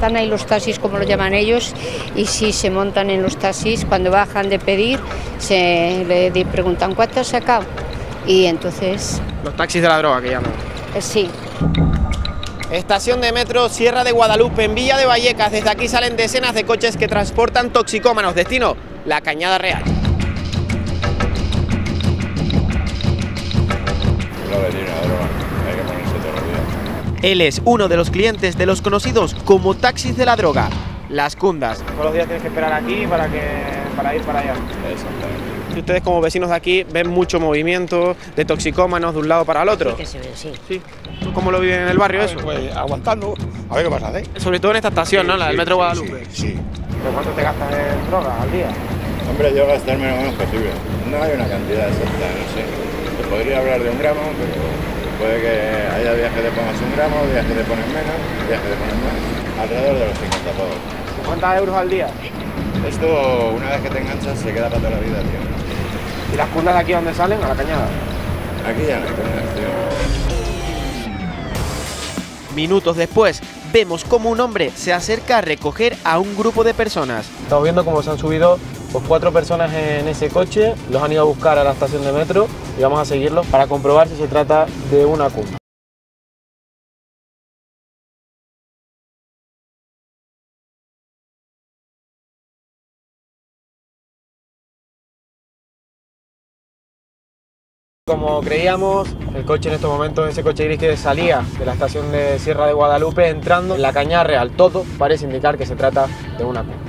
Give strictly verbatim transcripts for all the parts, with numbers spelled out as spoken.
están ahí los taxis, como lo llaman ellos, y si se montan en los taxis, cuando bajan de pedir, se le preguntan ¿cuánto has sacado? Y entonces... Los taxis de la droga que llaman. Eh, sí. Estación de metro Sierra de Guadalupe, en Villa de Vallecas. Desde aquí salen decenas de coches que transportan toxicómanos. Destino, la Cañada Real. Él es uno de los clientes de los conocidos como taxis de la droga, Las Cundas. Todos los días tienes que esperar aquí para, que, para ir para allá. Exactamente. Y ustedes como vecinos de aquí ven mucho movimiento de toxicómanos de un lado para el otro. Sí, que se ve, sí. Sí. ¿Cómo lo viven en el barrio eso? Pues aguantando, a ver qué pasa, ¿eh? Sobre todo en esta estación, sí, ¿no? La del sí, metro sí, Guadalupe. Sí, sí. ¿Pero cuánto te gastas en droga al día? Hombre, yo gastarme lo menos posible. No hay una cantidad exacta, no sé. Se podría hablar de un gramo, pero puede que haya días que te pongas un gramo, días que te pones menos, días que te pones más. Alrededor de los cincuenta pavos. ¿Cuántos euros al día? Esto, una vez que te enganchas, se queda para toda la vida, tío. ¿Y las cundas de aquí dónde salen? ¿A la Cañada? Aquí ya no hay cundas, tío. Minutos después, vemos cómo un hombre se acerca a recoger a un grupo de personas. Estamos viendo cómo se han subido pues, cuatro personas en ese coche, los han ido a buscar a la estación de metro y vamos a seguirlos para comprobar si se trata de una cunda. Como creíamos, el coche en estos momentos, ese coche gris que salía de la estación de Sierra de Guadalupe, entrando en la Cañada Real, todo parece indicar que se trata de una cunda.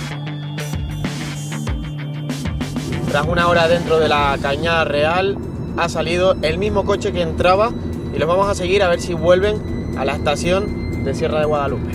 Tras una hora dentro de la Cañada Real, ha salido el mismo coche que entraba y los vamos a seguir a ver si vuelven a la estación de Sierra de Guadalupe.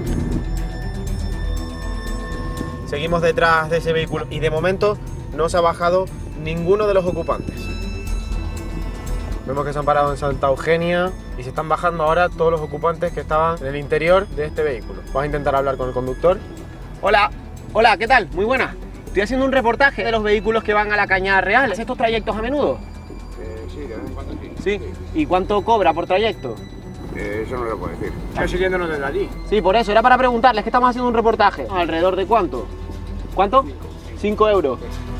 Seguimos detrás de ese vehículo y de momento no se ha bajado ninguno de los ocupantes. Vemos que se han parado en Santa Eugenia y se están bajando ahora todos los ocupantes que estaban en el interior de este vehículo. Vamos a intentar hablar con el conductor. Hola, hola, ¿qué tal? Muy buena. Estoy haciendo un reportaje de los vehículos que van a la Cañada Real. ¿Es estos trayectos a menudo? Eh, sí, de vez en cuando sí. Sí. ¿Y cuánto cobra por trayecto? Eh, eso no lo puedo decir. Está siguiéndonos desde allí. Sí, por eso, era para preguntarles que estamos haciendo un reportaje. ¿Alrededor de cuánto? ¿Cuánto? Cinco euros.